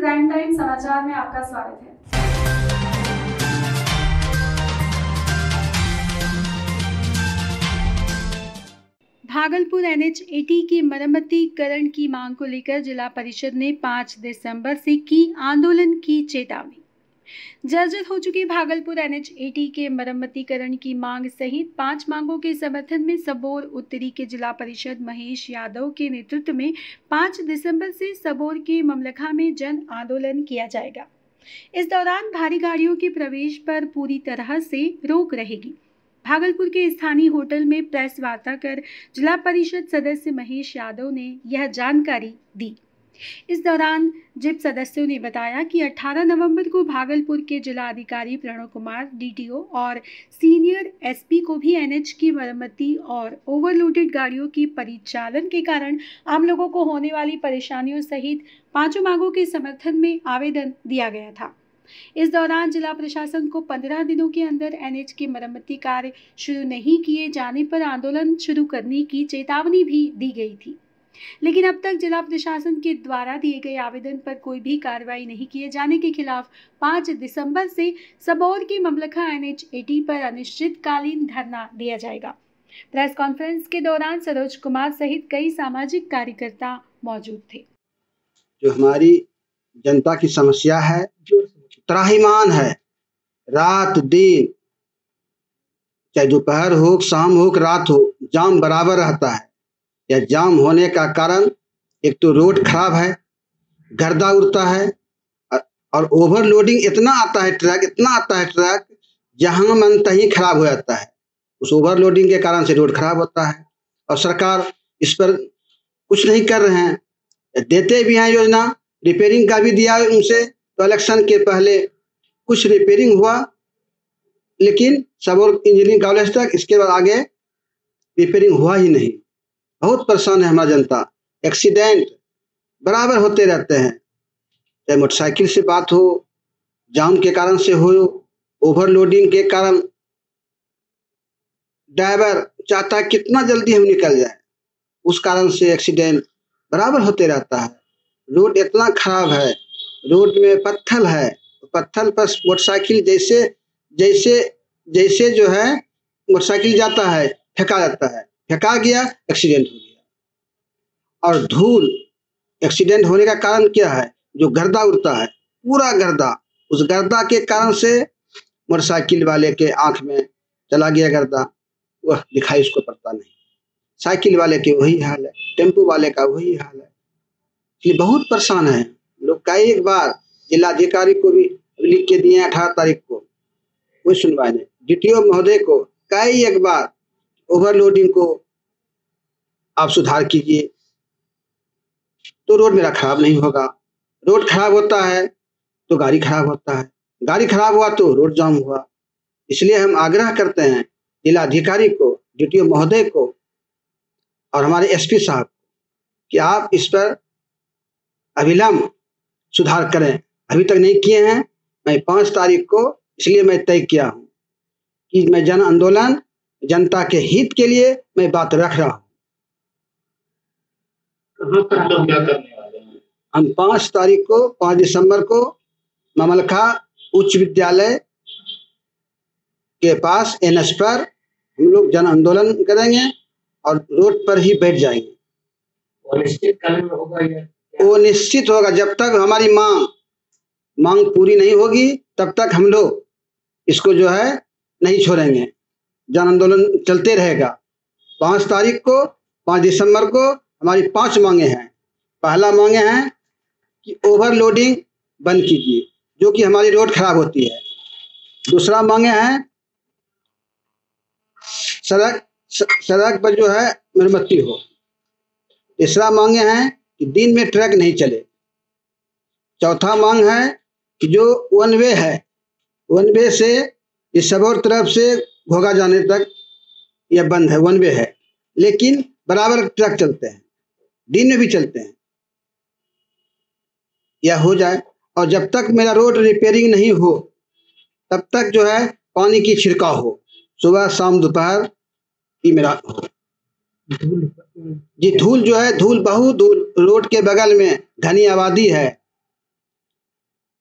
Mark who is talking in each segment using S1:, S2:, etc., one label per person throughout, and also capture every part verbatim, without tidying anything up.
S1: Prime time समाचार में आपका स्वागत है। भागलपुर एन एच अस्सी की मरम्मतीकरण की मांग को लेकर जिला परिषद ने पाँच दिसंबर से की आंदोलन की चेतावनी। जर्जर हो चुके भागलपुर एन एच अस्सी के मरम्मतीकरण की मांग सहित पांच मांगों के समर्थन में सबौर उत्तरी के जिला परिषद महेश यादव के नेतृत्व में पाँच दिसंबर से सबौर के ममलखा में जन आंदोलन किया जाएगा। इस दौरान भारी गाड़ियों के प्रवेश पर पूरी तरह से रोक रहेगी। भागलपुर के स्थानीय होटल में प्रेस वार्ता कर जिला परिषद सदस्य महेश यादव ने यह जानकारी दी। इस दौरान जिप सदस्यों ने बताया कि अठारह नवंबर को भागलपुर के जिला अधिकारी Pranav Kumar D T O और सीनियर एस पी को भी एन एच की मरम्मती और ओवरलोडेड गाड़ियों की परिचालन के कारण आम लोगों को होने वाली परेशानियों सहित पांचों मांगों के समर्थन में आवेदन दिया गया था। इस दौरान जिला प्रशासन को पंद्रह दिनों के अंदर एन एच के मरम्मती कार्य शुरू नहीं किए जाने पर आंदोलन शुरू करने की चेतावनी भी दी गई थी, लेकिन अब तक जिला प्रशासन के द्वारा दिए गए आवेदन पर कोई भी कार्रवाई नहीं किए जाने के खिलाफ पाँच दिसंबर से सबौर की ममलखा एन एच अस्सी पर अनिश्चितकालीन धरना दिया जाएगा। प्रेस कॉन्फ्रेंस के दौरान सरोज कुमार सहित कई सामाजिक कार्यकर्ता मौजूद थे।
S2: जो हमारी जनता की समस्या है, त्राहिमाम है, रात दिन, चाहे दोपहर हो, शाम हो, रात हो, जाम बराबर रहता है। यह जाम होने का कारण एक तो रोड खराब है, गर्दा उड़ता है और ओवरलोडिंग इतना आता है, ट्रक इतना आता है, ट्रक जहां मन तहीं खराब हो जाता है। उस ओवरलोडिंग के कारण से रोड खराब होता है और सरकार इस पर कुछ नहीं कर रहे हैं। देते भी हैं योजना, रिपेयरिंग का भी दिया उनसे, तो इलेक्शन के पहले कुछ रिपेयरिंग हुआ, लेकिन सबौर इंजीनियरिंग कॉलेज तक, इसके बाद आगे रिपेयरिंग हुआ ही नहीं। बहुत परेशान है हमारा जनता। एक्सीडेंट बराबर होते रहते हैं, चाहे मोटरसाइकिल से बात हो, जाम के कारण से हो, ओवरलोडिंग के कारण ड्राइवर चाहता है कितना जल्दी हम निकल जाए, उस कारण से एक्सीडेंट बराबर होते रहता है। रोड इतना खराब है, रोड में पत्थर है, पत्थर पर मोटरसाइकिल जैसे जैसे जैसे जो है मोटरसाइकिल जाता है, फेंका जाता है, फेंका गया, एक्सीडेंट हो गया। और धूल, एक्सीडेंट होने का कारण क्या है? जो गर्दा उड़ता है, पूरा गर्दा, उस गर्दा के कारण से मोटरसाइकिल वाले के आंख में चला गया गर्दा, वह दिखाई उसको पड़ता नहीं। साइकिल वाले के वही हाल है, टेम्पो वाले का वही हाल है। ये बहुत परेशान है लोग। कई एक बार जिलाधिकारी को भी लिख के दिए अठारह तारीख को, कोई सुनवाई नहीं। डी टी ओ महोदय को कई एक बार ओवरलोडिंग को आप सुधार कीजिए तो रोड मेरा खराब नहीं होगा। रोड खराब होता है तो गाड़ी खराब होता है, गाड़ी खराब हुआ तो रोड जाम हुआ। इसलिए हम आग्रह करते हैं जिलाधिकारी को, डी टी ओ महोदय को और हमारे एस पी साहब कि आप इस पर अविलंब सुधार करें। अभी तक नहीं किए हैं। मैं पाँच तारीख को इसलिए मैं तय किया हूँ कि मैं जन आंदोलन, जनता के हित के लिए मैं बात रख रहा हूँ।
S3: कहाँ पर हम लोग क्या करने वाले हैं?
S2: हम पाँच तारीख को, पाँच दिसंबर को ममलखा उच्च विद्यालय के पास एन एच पर हम लोग जन आंदोलन करेंगे और रोड पर ही बैठ जाएंगे।
S3: वो निश्चित काल में होगा या
S2: वो निश्चित होगा। जब तक हमारी मांग मांग पूरी नहीं होगी तब तक हम लोग इसको जो है नहीं छोड़ेंगे, जन आंदोलन चलते रहेगा। पाँच तारीख को, पाँच दिसंबर को हमारी पांच मांगे हैं। पहला मांगे हैं कि ओवरलोडिंग बंद कीजिए, जो कि हमारी रोड खराब होती है। दूसरा मांगे हैं सड़क सड़क पर जो है मरम्मती हो। तीसरा मांगे हैं कि दिन में ट्रक नहीं चले। चौथा मांग है कि जो वन वे है, वन वे से इस सबौर तरफ से घोगा जाने तक यह बंद है, वन वे है, लेकिन बराबर ट्रक चलते हैं, दिन में भी चलते हैं। यह हो जाए। और जब तक मेरा रोड रिपेयरिंग नहीं हो तब तक जो है पानी की छिड़काव हो, सुबह शाम दोपहर ही मेरा हो। जी धूल जो है, धूल बहुत धूल, रोड के बगल में घनी आबादी है,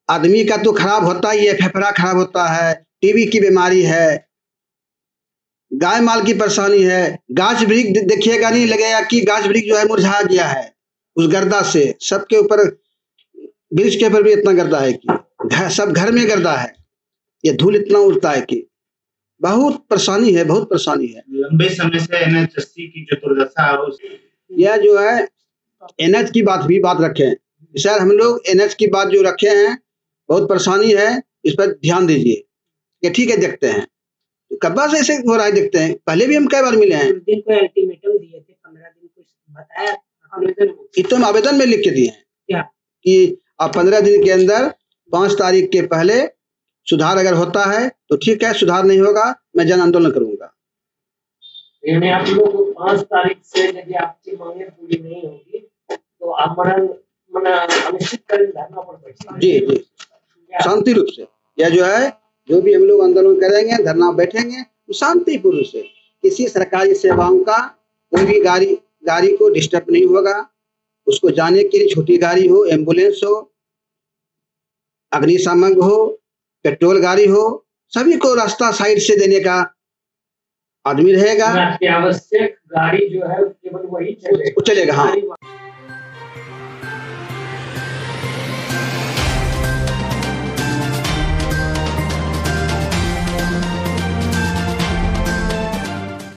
S2: आदमी का तो खराब होता ही है, फेफड़ा खराब होता है, टीबी की बीमारी है, गाय माल की परेशानी है। गाछ वृक्ष देखिएगा नहीं लगेगा कि गाछ वृक्ष जो है मुरझा गया है उस गर्दा से। सबके ऊपर, वृक्ष के ऊपर भी इतना गर्दा है कि घर, सब घर में गर्दा है, ये धूल इतना उड़ता है कि बहुत परेशानी है, बहुत परेशानी है।
S3: लंबे समय से एन एच अस्सी की जो दुर्दशा है उस
S2: यह जो है एन एच की बात भी बात रखें सर, हम लोग एन एच की बात जो रखे हैं, बहुत परेशानी है, इस पर ध्यान दीजिए कि ठीक है देखते हैं। तो कब से ऐसे हो रहा है देखते हैं, पहले भी हम कई बार मिले हैं।
S4: दिन को अल्टीमेटम दिए थे, पंद्रह दिन कुछ बताया आवेदन,
S2: ये तो हम आवेदन में लिख के दिए हैं
S4: क्या
S2: कि आप पंद्रह दिन के अंदर पाँच तारीख के पहले सुधार अगर होता है तो ठीक है, सुधार नहीं होगा मैं जन आंदोलन करूंगा।
S4: यानी आप लोग पाँच तारीख से यदि आपकी मांगे पूरी नहीं होगी तो आप मरण मना अनिश्चितकालीन धरना पर बैठेंगे?
S2: जी जी, शांति रूप से। यह जो है जो भी हम लोग आंदोलन करेंगे, धरना बैठेंगे तो शांतिपूर्ण से, किसी सरकारी सेवाओं का कोई भी गाड़ी गाड़ी को डिस्टर्ब नहीं होगा। उसको जाने के लिए छोटी गाड़ी हो, एम्बुलेंस हो, अग्निशामक हो, पेट्रोल गाड़ी हो, सभी को रास्ता साइड से देने का आदमी रहेगा।
S4: आवश्यक गाड़ी जो है केवल वही चलेगा,
S2: चलेगा हाँ।